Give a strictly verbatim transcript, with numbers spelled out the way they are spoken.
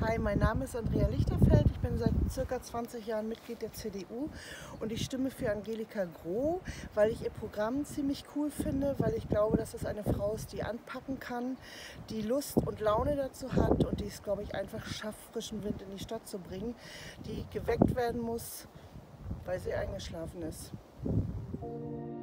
Hi, mein Name ist Andrea Lichterfeld. Ich bin seit circa zwanzig Jahren Mitglied der C D U und ich stimme für Angelika Groh, weil ich ihr Programm ziemlich cool finde, weil ich glaube, dass es eine Frau ist, die anpacken kann, die Lust und Laune dazu hat und die es, glaube ich, einfach schafft, frischen Wind in die Stadt zu bringen, die geweckt werden muss, weil sie eingeschlafen ist.